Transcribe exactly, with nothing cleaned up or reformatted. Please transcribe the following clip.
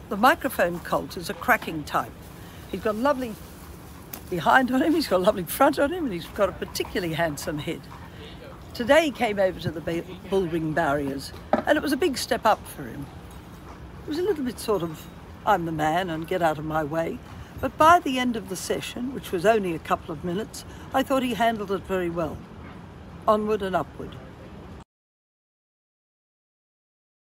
The microphone colt is a cracking type. He's got a lovely behind on him, he's got a lovely front on him, and he's got a particularly handsome head. Today he came over to the bull ring barriers, and it was a big step up for him. It was a little bit sort of, I'm the man and get out of my way. But by the end of the session, which was only a couple of minutes, I thought he handled it very well. Onward and upward.